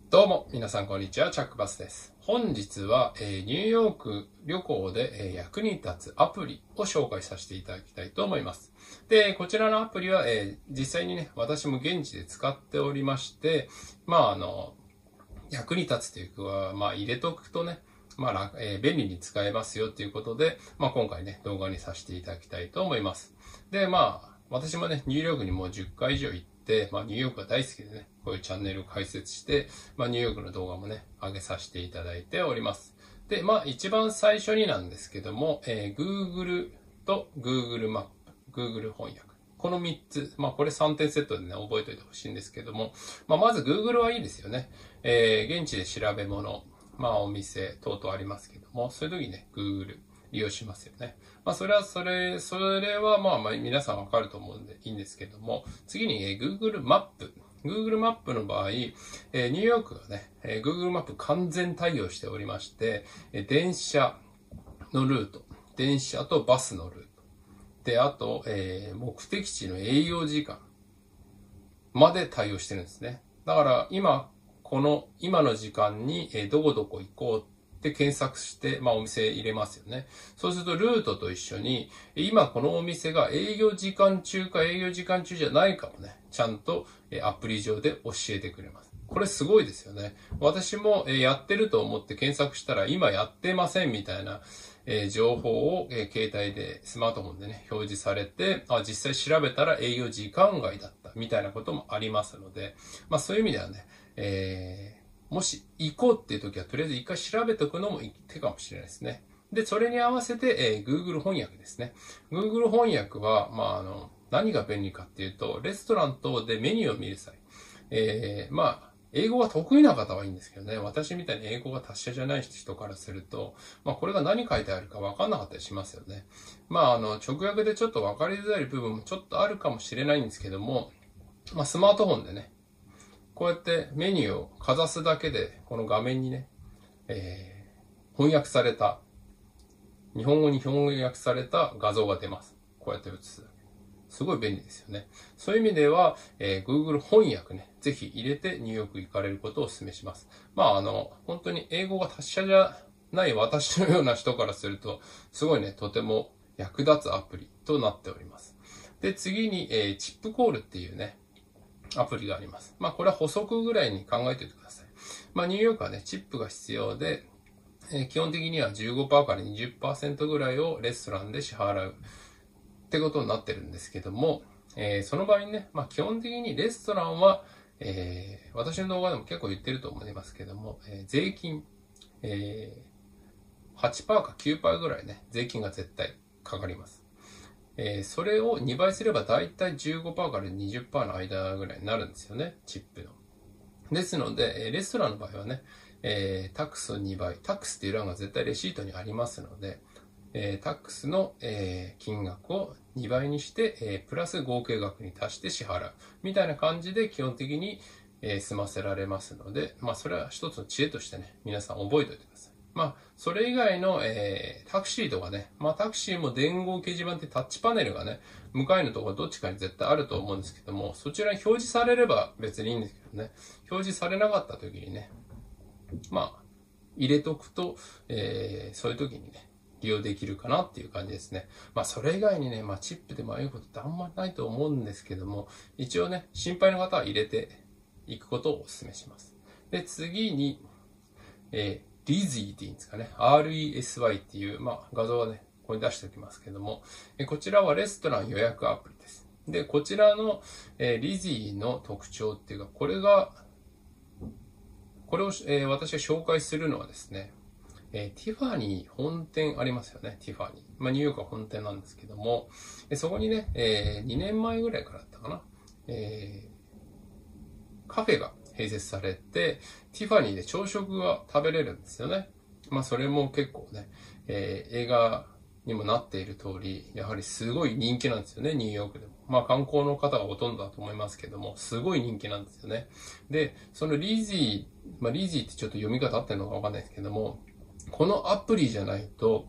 どうも、皆さんこんにちは、チャックバスです。本日は、ニューヨーク旅行で、役に立つアプリを紹介させていただきたいと思います。で、こちらのアプリは、実際にね、私も現地で使っておりまして、役に立つというか、入れとくとね、便利に使えますよということで、今回ね、動画にさせていただきたいと思います。で、私もね、ニューヨークにもう10回以上行って、ニューヨークが大好きでね、こういうチャンネルを開設して、ニューヨークの動画もね、上げさせていただいております。で、一番最初になんですけども、Google と Google マップ、Google 翻訳。この3つ、これ3点セットでね、覚えておいてほしいんですけども、まず Google はいいですよね。現地で調べ物、お店等々ありますけども、そういう時にね、Google 利用しますよね。それは皆さんわかると思うんでいいんですけども、次に、Google マップ。Google マップの場合、ニューヨークがね、Google マップ完全対応しておりまして、電車のルート、電車とバスのルート、で、あと、目的地の営業時間まで対応してるんですね。だから今の時間に、どこどこ行こうって検索して、お店入れますよね。そうするとルートと一緒に、今このお店が営業時間中か営業時間中じゃないかもね、ちゃんとアプリ上で教えてくれます。これすごいですよね。私もやってると思って検索したら今やってませんみたいな情報を携帯でスマートフォンでね、表示されて、実際調べたら営業時間外だったみたいなこともありますので、そういう意味ではね、もし行こうっていう時はとりあえず一回調べておくのも手かもしれないですね。で、それに合わせて、Google 翻訳ですね。Google 翻訳は、何が便利かっていうと、レストラン等でメニューを見る際、英語が得意な方はいいんですけどね、私みたいに英語が達者じゃない人からすると、これが何書いてあるか分かんなかったりしますよね。直訳でちょっと分かりづらい部分もちょっとあるかもしれないんですけども、スマートフォンでね、こうやってメニューをかざすだけで、この画面にね、翻訳された、日本語に翻訳された画像が出ます。こうやって映すだけ。すごい便利ですよね。そういう意味では、Google 翻訳ね、ぜひ入れてニューヨーク行かれることをお勧めします。本当に英語が達者じゃない私のような人からすると、すごいね、とても役立つアプリとなっております。で、次に、チップコールっていうね、アプリがあります。これは補足ぐらいに考えておいてください。ニューヨークはね、チップが必要で、基本的には 15% から 20% ぐらいをレストランで支払うってことになってるんですけども、その場合にね、基本的にレストランは、私の動画でも結構言ってると思いますけども、税金、8% か 9% ぐらいね、税金が絶対かかります。それを2倍すればだいたい 15% から 20% の間ぐらいになるんですよね、チップの。ですので、レストランの場合はね、タックスを2倍、タックスっていう欄が絶対レシートにありますので、タックスの、金額を2倍にして、プラス合計額に足して支払う。みたいな感じで基本的に、済ませられますので、それは一つの知恵としてね、皆さん覚えておいてください。それ以外の、タクシーとかね、タクシーも電光掲示板ってタッチパネルがね、向かいのところどっちかに絶対あると思うんですけども、そちらに表示されれば別にいいんですけどね、表示されなかった時にね、入れとくと、そういう時にね、利用できるかなっていう感じですね。それ以外にね、チップで迷うことってあんまりないと思うんですけども、一応ね、心配な方は入れていくことをお勧めします。で、次に、リズィっていうんですかね。RESY っていう、画像はね、ここに出しておきますけども、こちらはレストラン予約アプリです。で、こちらの、リズィの特徴っていうか、これを、私が紹介するのはですね、ティファニー本店ありますよね、ティファニー。ニューヨークは本店なんですけども、そこにね、2年前ぐらいからだったかな、カフェが併設されて、ティファニーで朝食が食べれるんですよね。それも結構ね、映画にもなっている通り、やはりすごい人気なんですよね、ニューヨークでも。観光の方がほとんどだと思いますけども、すごい人気なんですよね。で、そのリズィ、リズィってちょっと読み方合ってるのかわかんないですけども、このアプリじゃないと、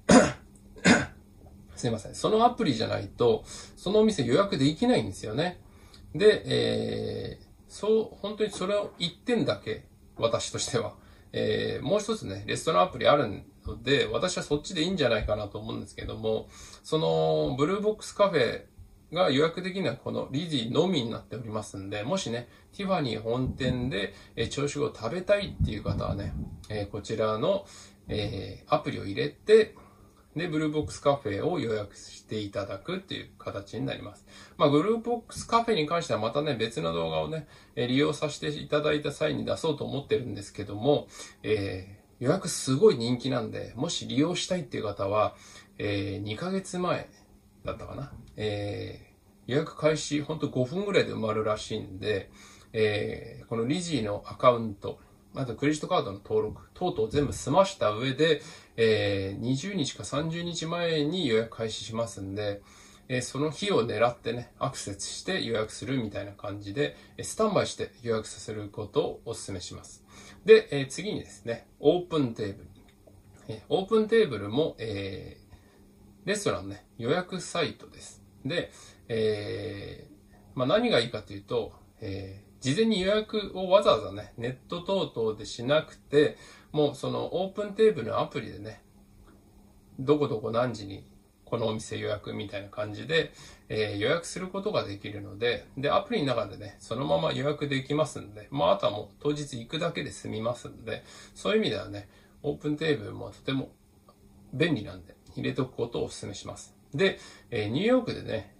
すいません。そのアプリじゃないと、そのお店予約できないんですよね。で、本当にそれを1点だけ私としては。もう一つね、レストランアプリあるので、私はそっちでいいんじゃないかなと思うんですけども、その、ブルーボックスカフェが予約できるのはこのリジのみになっておりますんで、もしね、ティファニー本店で朝食を食べたいっていう方はね、こちらのアプリを入れて、で、ブルーボックスカフェを予約していただくっていう形になります。まあ、ブルーボックスカフェに関してはまたね、別の動画をね、利用させていただいた際に出そうと思ってるんですけども、予約すごい人気なんで、もし利用したいっていう方は、2ヶ月前だったかな。予約開始、ほんと5分ぐらいで埋まるらしいんで、このリジーのアカウント、あとクレジットカードの登録等々全部済ました上で、20日か30日前に予約開始しますんで、その日を狙ってね、アクセスして予約するみたいな感じで、スタンバイして予約させることをお勧めします。で、次にですね、オープンテーブル。オープンテーブルも、レストランね、予約サイトです。で、まあ、何がいいかというと、事前に予約をわざわざね、ネット等々でしなくて、もうそのオープンテーブルのアプリでね、どこどこ何時にこのお店予約みたいな感じで、予約することができるので、で、アプリの中でね、そのまま予約できますんで、まあ、あとはもう当日行くだけで済みますんで、そういう意味ではね、オープンテーブルもとても便利なんで、入れておくことをお勧めします。で、ニューヨークでね、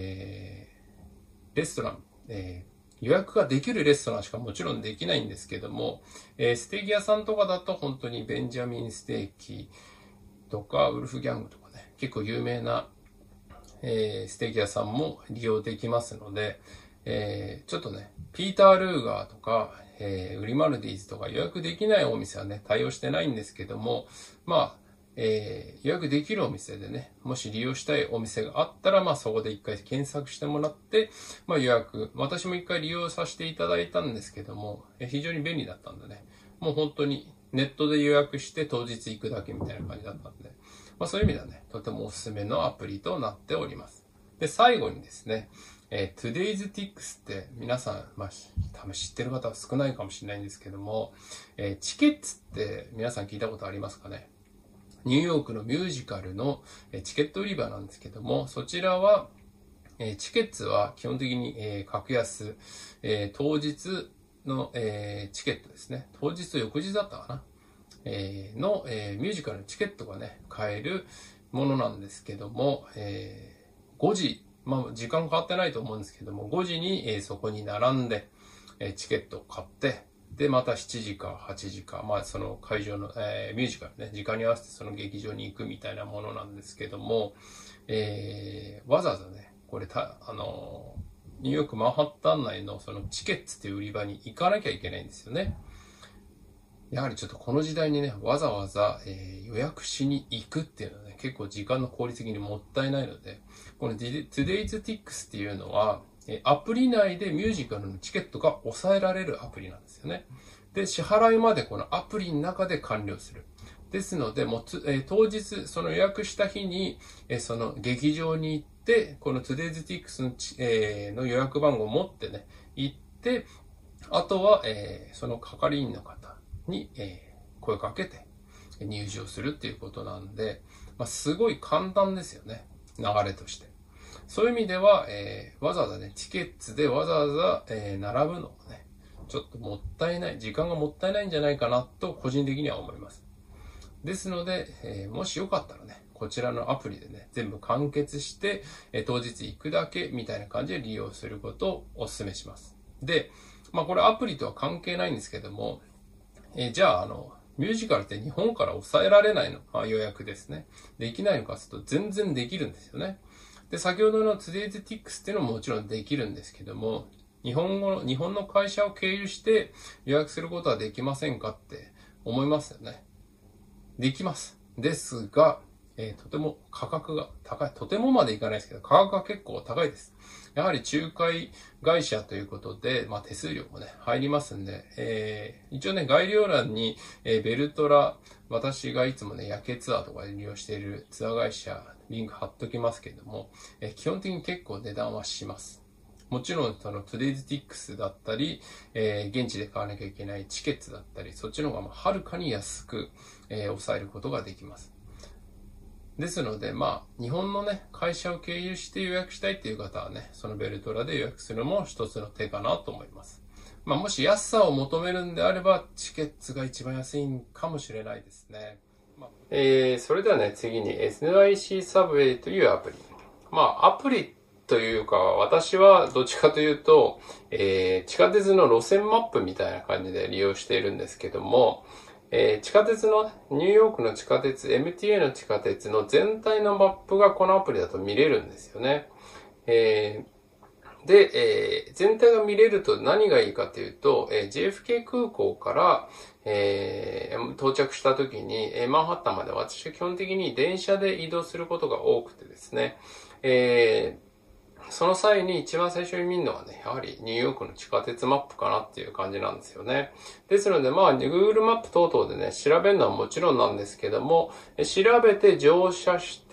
レストラン、予約ができるレストランしかもちろんできないんですけども、ステーキ屋さんとかだと本当にベンジャミンステーキとかウルフギャングとかね、結構有名な、ステーキ屋さんも利用できますので、ちょっとね、ピーター・ルーガーとか、グリマルディーズとか予約できないお店はね、対応してないんですけども、まあ、予約できるお店でね、もし利用したいお店があったら、まあそこで一回検索してもらって、まあ予約、私も一回利用させていただいたんですけども、非常に便利だったんでね、もう本当にネットで予約して当日行くだけみたいな感じだったんで、まあそういう意味ではね、とてもおすすめのアプリとなっております。で、最後にですね、Today's Tix って皆さん、まあ、多分知ってる方は少ないかもしれないんですけども、チケッツって皆さん聞いたことありますかね？ニューヨークのミュージカルのチケット売り場なんですけども、そちらは、チケッツは基本的に格安、当日のチケットですね。当日と翌日だったかな。のミュージカルのチケットがね、買えるものなんですけども、5時、まあ時間変わってないと思うんですけども、5時にそこに並んでチケットを買って、で、また7時か8時か、まあその会場の、ミュージカルね、時間に合わせてその劇場に行くみたいなものなんですけども、わざわざね、これニューヨークマンハッタン内のそのチケッツっていう売り場に行かなきゃいけないんですよね。やはりちょっとこの時代にね、わざわざ、予約しに行くっていうのはね、結構時間の効率的にもったいないので、この Today's Tix っていうのは、アプリ内でミュージカルのチケットが抑えられるアプリなんですよね。で、支払いまでこのアプリの中で完了する。ですので、もう当日、その予約した日に、その劇場に行って、この Today's Tix の、の予約番号を持ってね、行って、あとは、その係員の方に、声かけて入場するっていうことなんで、まあ、すごい簡単ですよね。流れとして。そういう意味では、わざわざね、チケッツでわざわざ、並ぶのもね、ちょっともったいない、時間がもったいないんじゃないかなと個人的には思います。ですので、もしよかったらね、こちらのアプリでね、全部完結して、当日行くだけみたいな感じで利用することをお勧めします。で、まあこれアプリとは関係ないんですけども、じゃあミュージカルって日本から抑えられないの、予約ですね。できないのかすると全然できるんですよね。で、先ほどの Today's Tix っていうのももちろんできるんですけども、日本の会社を経由して予約することはできませんかって思いますよね。できます。ですが、とても価格が高い。とてもまでいかないですけど、価格が結構高いです。やはり仲介会社ということで、まあ手数料もね、入りますんで、一応ね、概要欄に、ベルトラ、私がいつもね、夜景ツアーとかで利用しているツアー会社、リンク貼っときますけども、基本的に結構値段はします。 もちろん、トゥデイズティックスだったり、現地で買わなきゃいけないチケットだったり、そっちの方がはるかに安く、抑えることができます。ですので、日本のね、会社を経由して予約したいっていう方はね、そのベルトラで予約するのも一つの手かなと思います。もし安さを求めるんであれば、チケットが一番安いかもしれないですね。それではね、次に NYC サブウェイというアプリ。アプリというか、私はどっちかというと、地下鉄の路線マップみたいな感じで利用しているんですけども、地下鉄の、ニューヨークの地下鉄、MTA の地下鉄の全体のマップがこのアプリだと見れるんですよね。全体が見れると何がいいかというと、JFK 空港から、到着した時に、マンハッタンまで私は基本的に電車で移動することが多くてですね、その際に一番最初に見るのはね、やはりニューヨークの地下鉄マップかなっていう感じなんですよね。ですのでGoogle マップ等々でね、調べるのはもちろんなんですけども、調べて乗車して、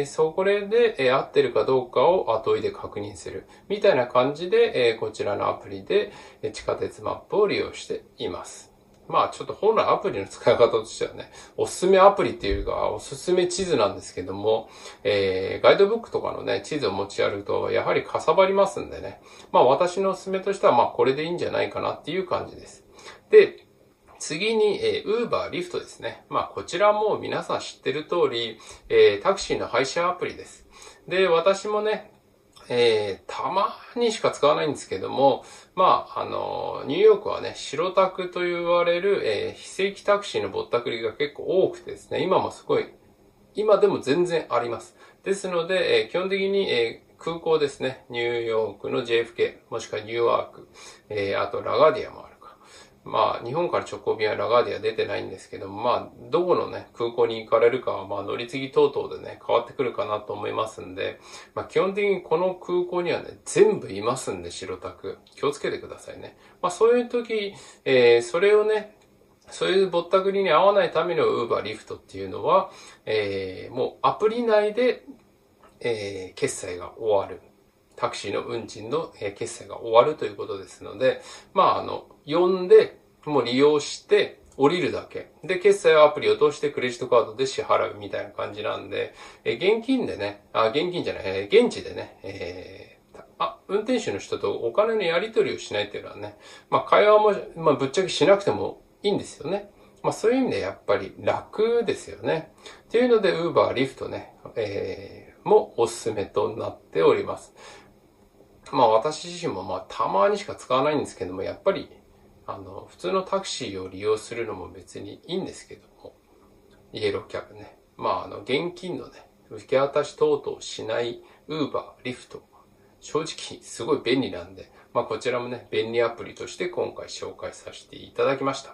それで、合ってるかどうかを後追いで確認する。みたいな感じで、こちらのアプリで地下鉄マップを利用しています。ちょっと本来アプリの使い方としてはね、おすすめアプリっていうか、おすすめ地図なんですけども、ガイドブックとかのね、地図を持ち歩くと、やはりかさばりますんでね。私のおすすめとしては、これでいいんじゃないかなっていう感じです。で、次に、Uber、Lyft ですね。こちらも皆さん知ってる通り、タクシーの配車アプリです。で、私もね、たまにしか使わないんですけども、ニューヨークはね、白タクと言われる、非正規タクシーのぼったくりが結構多くてですね、今でも全然あります。ですので、基本的に、空港ですね、ニューヨークの JFK、もしくはニューアーク、あとラガディアもあるか。日本から直行便はラガーディア出てないんですけども、どこのね、空港に行かれるかは、乗り継ぎ等々でね、変わってくるかなと思いますんで、基本的にこの空港にはね、全部いますんで、白タク。気をつけてくださいね。そういう時、それをね、そういうぼったくりに合わないための Uber、Lyft っていうのは、もうアプリ内で、決済が終わる。タクシーの運賃の決済が終わるということですので、呼んで、もう利用して、降りるだけ。で、決済はアプリを通してクレジットカードで支払うみたいな感じなんで、現金でね、現金じゃない、現地でね、運転手の人とお金のやり取りをしないっていうのはね、会話も、ぶっちゃけしなくてもいいんですよね。そういう意味でやっぱり楽ですよね。っていうので、Uber、Lyft ね、もおすすめとなっております。私自身もたまにしか使わないんですけども、やっぱり、普通のタクシーを利用するのも別にいいんですけども、イエローキャブね。現金のね、受け渡し等々しない Uber、Lyft、正直すごい便利なんで、こちらもね、便利アプリとして今回紹介させていただきました。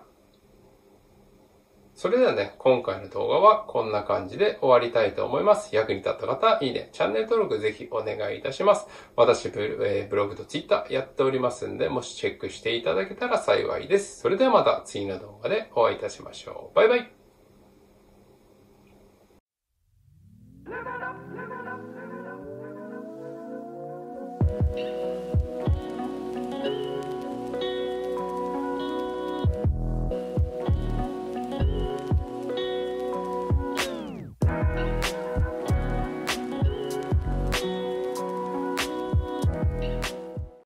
それではね、今回の動画はこんな感じで終わりたいと思います。役に立った方、いいね、チャンネル登録ぜひお願いいたします。私、ブログとツイッターやっておりますんで、もしチェックしていただけたら幸いです。それではまた次の動画でお会いいたしましょう。バイバイ。